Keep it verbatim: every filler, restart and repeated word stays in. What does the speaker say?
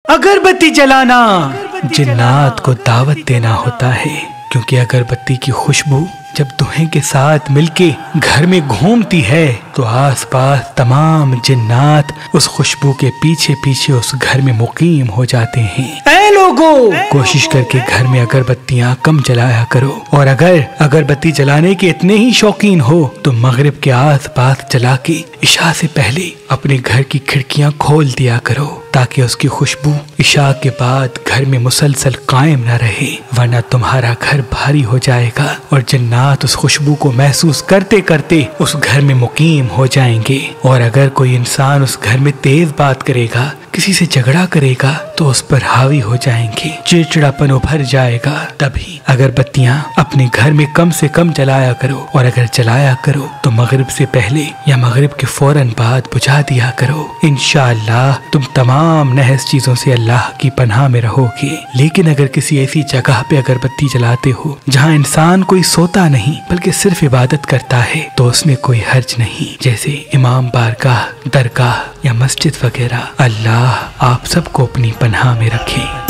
اگربتی جلانا جنات کو دعوت دینا ہوتا ہے، کیونکہ اگربتی کی خوشبو جب دھویں کے ساتھ مل کے گھر میں گھومتی ہے تو آس پاس تمام جنات اس خوشبو کے پیچھے پیچھے اس گھر میں مقیم ہو جاتے ہیں۔ اے لوگو، کوشش کر کے گھر میں اگربتیاں کم جلایا کرو، اور اگر اگربتی جلانے کے اتنے ہی شوقین ہو تو مغرب کے آس پاس جلا کے عشاء سے پہلے اپنے گھر کی کھڑکیاں کھول دیا کرو، تاکہ اس کی خوشبو عشاء کے بعد گھر میں مسلسل قائم نہ رہے، ورنہ تمہارا گھر بھاری ہو جائے گا اور جنات اس خوشبو کو محسوس کرتے کرتے اس گھر میں مقیم ہو جائیں گے۔ اور اگر کوئی انسان اس گھر میں تیز بات کرے گا، کسی سے جھگڑا کرے گا تو اس پر حاوی ہو جائیں گے، چڑچڑاپن ابھر جائے گا۔ تبھی اگربتیاں اپنے گھر میں کم سے کم جلایا کرو، اور اگر جلایا کرو تو مغرب سے پہلے یا مغرب کے فوراً بعد بجھا دیا کرو۔ انشاءاللہ تم تمام نحس چیزوں سے اللہ کی پناہ میں رہو گے۔ لیکن اگر کسی ایسی جگہ پہ اگربتی جلاتے ہو جہاں انسان کوئی سوتا نہیں بلکہ صرف عبادت کرتا ہے تو اس میں کوئی حرج نہیں، جیسے امام بارگاہ، درگاہ یا مسجد وغیرہ۔ اللہ آپ سب کو اپنی پناہ میں رکھے۔